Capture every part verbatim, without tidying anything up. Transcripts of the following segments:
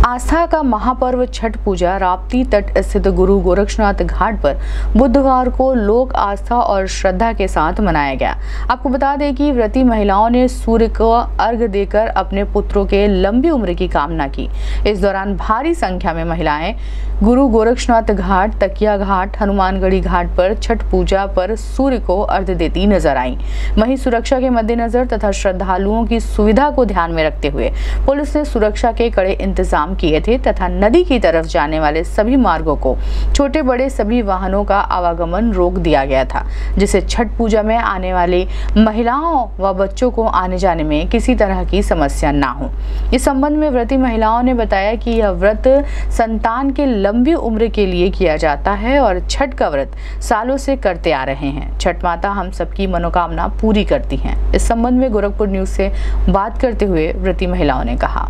आस्था का महापर्व छठ पूजा राप्ती तट स्थित गुरु गोरक्षनाथ घाट पर बुधवार को लोक आस्था और श्रद्धा के साथ मनाया गया। आपको बता दें कि व्रती महिलाओं ने सूर्य को अर्घ्य देकर अपने पुत्रों के लंबी उम्र की कामना की। इस दौरान भारी संख्या में महिलाएं गुरु गोरक्षनाथ घाट, तकिया घाट, हनुमानगढ़ी घाट पर छठ पूजा पर सूर्य को अर्घ्य देती नजर आईं। वहीं सुरक्षा के मद्देनजर तथा श्रद्धालुओं की सुविधा को ध्यान में रखते हुए पुलिस ने सुरक्षा के कड़े इंतजाम किए थे तथा नदी की तरफ जाने वाले सभी मार्गों को छोटे बड़े सभी वाहनों का आवागमन रोक दिया गया था, जिससे छठ पूजा में आने वाली महिलाओं व बच्चों को आने जाने में किसी तरह की समस्या ना हो। इस संबंध में व्रती महिलाओं ने बताया कि यह व्रत संतान के लंबी उम्र के लिए किया जाता है और छठ का व्रत सालों से करते आ रहे हैं। छठ माता हम सबकी मनोकामना पूरी करती हैं। इस संबंध में गोरखपुर न्यूज से बात करते हुए व्रती महिलाओं ने कहा।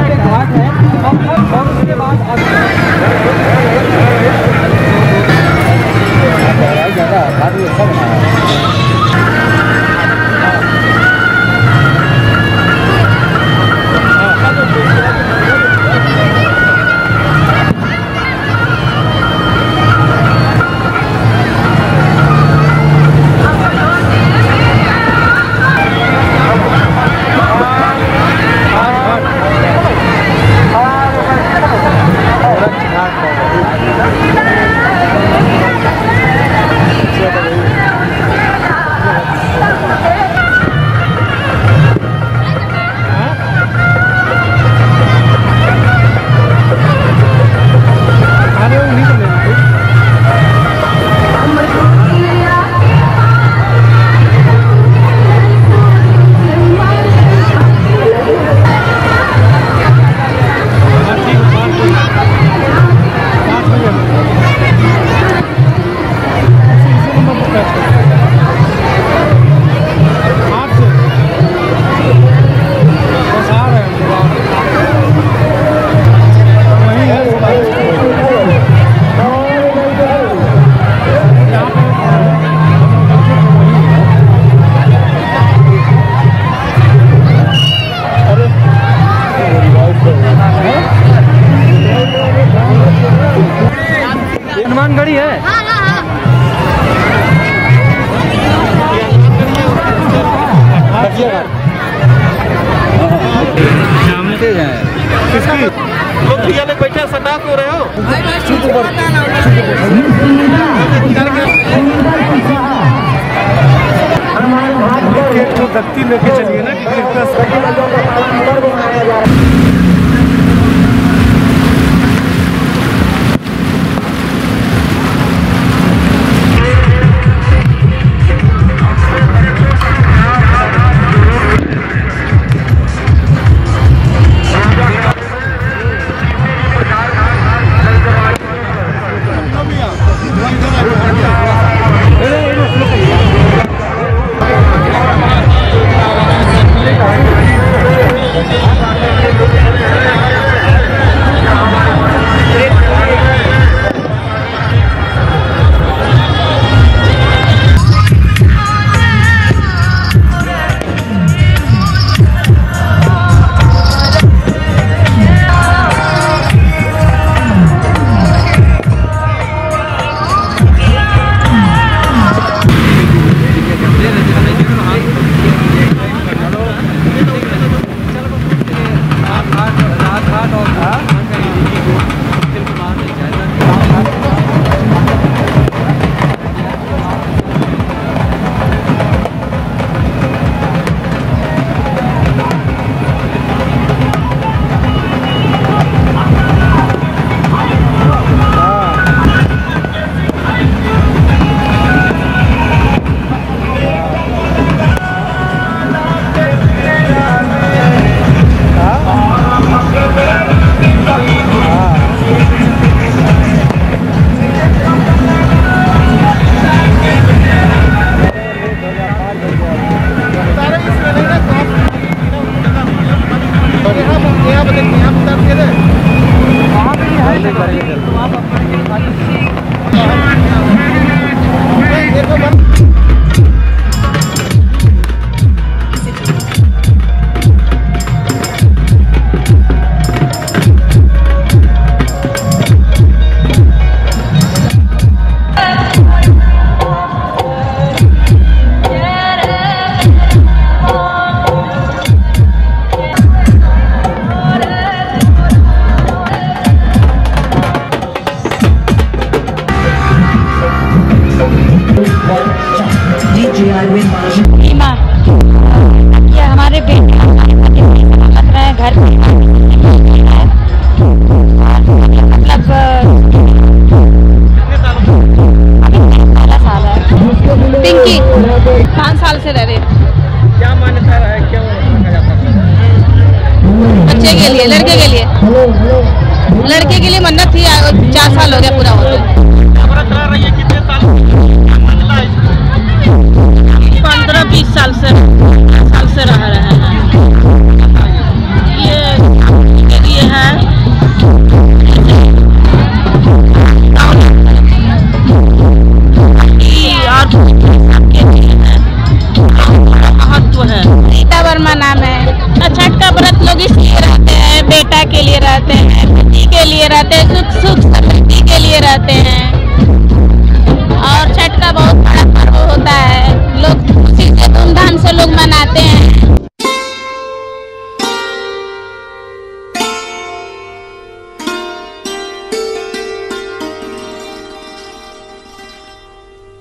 यहाँ पे घाट है और उसके बाद ज़्यादा घाट भी अच्छा बनाया है। हनुमानगढ़ी है। हाँ, हाँ, हाँ। बैठा सटा क्यों रहे हो? तो दत्ती लेके चलिए ना ये हमारे बेटे सलामत रहे घर पे, मतलब अभी साल है। पिंकी पाँच साल से रह रहे। क्या मान्यता है, क्या बच्चे के लिए, लड़के के लिए लड़के के लिए मन्नत थी, चार साल हो गया पूरा हो गया। पंद्रह बीस साल से साल से रह रहे हैं। ये लिए रहते हैं, पति के लिए रहते हैं, सुख सुख समृद्धि के लिए रहते हैं। और छठ का बहुत बड़ा पर्व होता है, लोग खुशी से धूमधाम से लोग मनाते हैं।